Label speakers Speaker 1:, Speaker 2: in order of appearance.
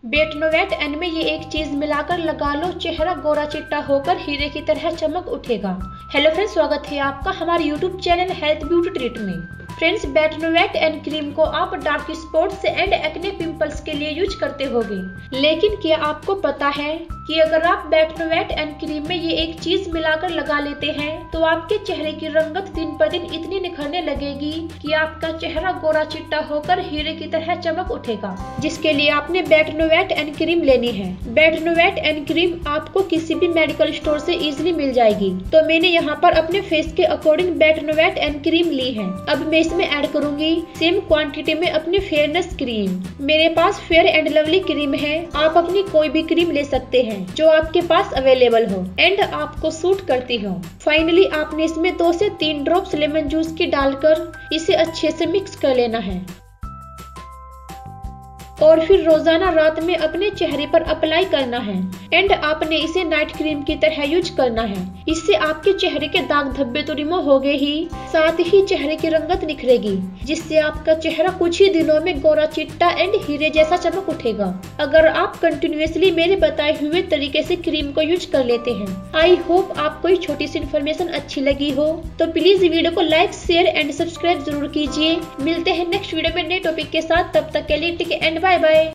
Speaker 1: Betnovate N में ये एक चीज मिलाकर लगा लो, चेहरा गोरा चिट्टा होकर हीरे की तरह चमक उठेगा। हेलो फ्रेंड्स, स्वागत है आपका हमारे YouTube channel health beauty treat में। फ्रेंड्स, बेटनोवेट एन क्रीम को आप dark spots and acne pimples के लिए यूज करते होगे, लेकिन क्या आपको पता है कि अगर आप बेटनोवेट एन क्रीम में ये एक चीज मिलाकर लगा लेते हैं तो आपके चेहरे की रंगत दिन पर दिन इतनी निखरने लगेगी कि आपका चेहरा गोरा चिट्टा होकर हीरे की तरह चमक उठेगा। जिसके लिए आपने बेटनोवेट एन क्रीम लेनी है। बेटनोवेट एन क्रीम आपको किसी भी मेडिकल स्टोर से इजीली मिल जाएगी। तो मैंने यहाँ पर अपने फेस के अकॉर्डिंग बेटनोवेट एन क्रीम ली है। अब मैं इसमें ऐड करूंगी सेम क्वांटिटी में अपनी फेयरनेस क्रीम। मेरे पास फेयर एंड लवली क्रीम है, आप अपनी कोई भी क्रीम ले सकते हैं जो आपके पास अवेलेबल हो एंड आपको सूट करती हो। फाइनली आपने इसमें 2 से 3 ड्रॉप्स लेमन जूस की डालकर इसे अच्छे से मिक्स कर लेना है और फिर रोजाना रात में अपने चेहरे पर अप्लाई करना है एंड आपने इसे नाइट क्रीम की तरह यूज करना है। इससे आपके चेहरे के दाग धब्बे तो रिमूव हो गए ही, साथ ही चेहरे की रंगत निखरेगी, जिससे आपका चेहरा कुछ ही दिनों में गोरा चिट्टा एंड हीरे जैसा चमक उठेगा। अगर आप कंटिन्यूअसली मेरे बताए हुए तरीके से क्रीम को यूज कर लेते हैं। आई होप आपको ये छोटी सी इन्फॉर्मेशन अच्छी लगी हो, तो प्लीज वीडियो को लाइक, शेयर एंड सब्सक्राइब जरूर कीजिए। मिलते हैं नेक्स्ट वीडियो में नए टॉपिक के साथ, तब तक के लिए टेक एंड बाय बाय।